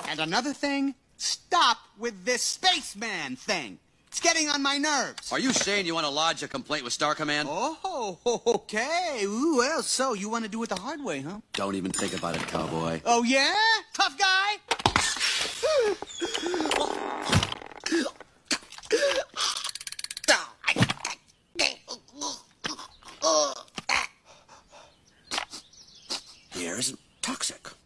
And another thing, stop with this spaceman thing. It's getting on my nerves. Are you saying you want to lodge a complaint with Star Command? Oh, okay. Ooh, well, so you want to do it the hard way, huh? Don't even think about it, cowboy. Oh, yeah? Tough guy? The air isn't toxic.